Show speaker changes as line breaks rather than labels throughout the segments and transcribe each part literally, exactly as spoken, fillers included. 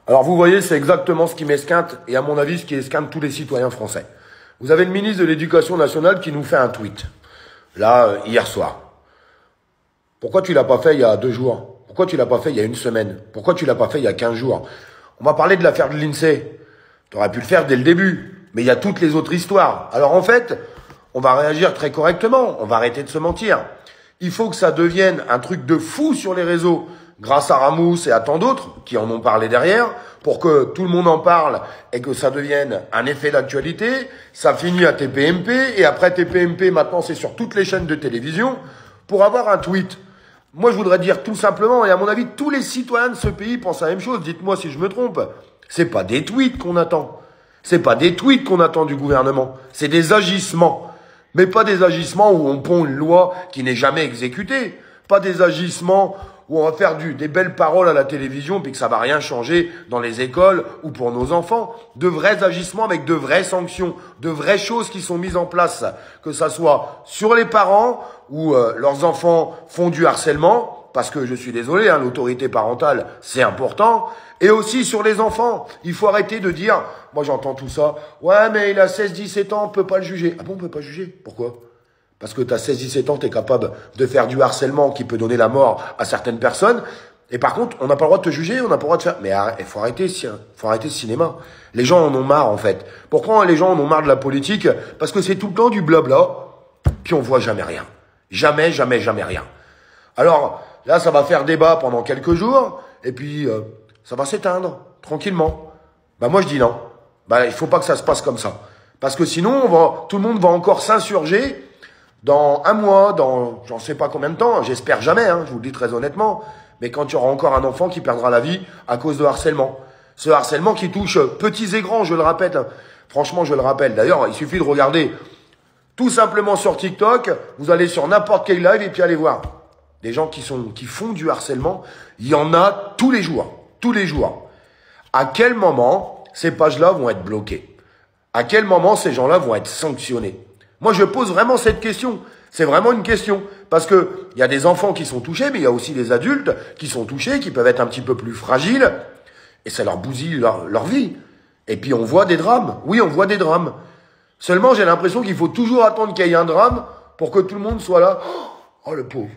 Alors vous voyez, c'est exactement ce qui m'esquinte, et à mon avis, ce qui esquinte tous les citoyens français. Vous avez le ministre de l'Éducation nationale qui nous fait un tweet, là, euh, hier soir. Pourquoi tu l'as pas fait il y a deux jours? Pourquoi tu l'as pas fait il y a une semaine? Pourquoi tu l'as pas fait il y a quinze jours? On m'a parlé de l'affaire de l'INSEE. Tu aurais pu le faire dès le début, mais il y a toutes les autres histoires. Alors en fait, on va réagir très correctement, on va arrêter de se mentir. Il faut que ça devienne un truc de fou sur les réseaux, grâce à Ramous et à tant d'autres qui en ont parlé derrière, pour que tout le monde en parle et que ça devienne un effet d'actualité. Ça finit à T P M P, et après T P M P, maintenant c'est sur toutes les chaînes de télévision, pour avoir un tweet. Moi je voudrais dire tout simplement, et à mon avis tous les citoyens de ce pays pensent la même chose, dites-moi si je me trompe, c'est pas des tweets qu'on attend, c'est pas des tweets qu'on attend du gouvernement, c'est des agissements. Mais pas des agissements où on pond une loi qui n'est jamais exécutée. Pas des agissements où on va faire du, des belles paroles à la télévision puis que ça va rien changer dans les écoles ou pour nos enfants. De vrais agissements avec de vraies sanctions, de vraies choses qui sont mises en place. Que ça soit sur les parents où euh, leurs enfants font du harcèlement, parce que je suis désolé, hein, l'autorité parentale, c'est important. Et aussi sur les enfants. Il faut arrêter de dire, moi j'entends tout ça, ouais mais il a seize dix-sept ans, on peut pas le juger. Ah bon, on peut pas juger? Pourquoi? Parce que tu as seize dix-sept ans, tu es capable de faire du harcèlement qui peut donner la mort à certaines personnes. Et par contre, on n'a pas le droit de te juger, on n'a pas le droit de faire... Mais il faut arrêter, faut arrêter ce cinéma. Les gens en ont marre en fait. Pourquoi les gens en ont marre de la politique? Parce que c'est tout le temps du blabla, puis on voit jamais rien. Jamais, jamais, jamais rien. Alors là, ça va faire débat pendant quelques jours, et puis... Euh, ça va s'éteindre, tranquillement. Bah moi je dis non. Bah il faut pas que ça se passe comme ça. Parce que sinon, on va, tout le monde va encore s'insurger dans un mois, dans j'en sais pas combien de temps, j'espère jamais, hein, je vous le dis très honnêtement, mais quand il y aura encore un enfant qui perdra la vie à cause de harcèlement. Ce harcèlement qui touche petits et grands, je le répète. Hein. Franchement, je le rappelle. D'ailleurs, il suffit de regarder tout simplement sur TikTok, vous allez sur n'importe quel live et puis allez voir. Des gens qui, sont, qui font du harcèlement, il y en a tous les jours. Tous les jours. À quel moment ces pages-là vont être bloquées? À quel moment ces gens-là vont être sanctionnés? Moi, je pose vraiment cette question. C'est vraiment une question. Parce que il y a des enfants qui sont touchés, mais il y a aussi des adultes qui sont touchés, qui peuvent être un petit peu plus fragiles, et ça leur bousille leur, leur vie. Et puis, on voit des drames. Oui, on voit des drames. Seulement, j'ai l'impression qu'il faut toujours attendre qu'il y ait un drame pour que tout le monde soit là. Oh, le pauvre.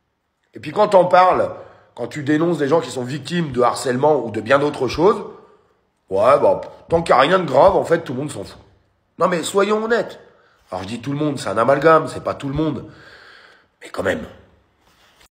Et puis, quand on parle... Quand tu dénonces des gens qui sont victimes de harcèlement ou de bien d'autres choses, ouais, bah, tant qu'il n'y a rien de grave, en fait, tout le monde s'en fout. Non, mais soyons honnêtes. Alors, je dis tout le monde, c'est un amalgame, c'est pas tout le monde. Mais quand même.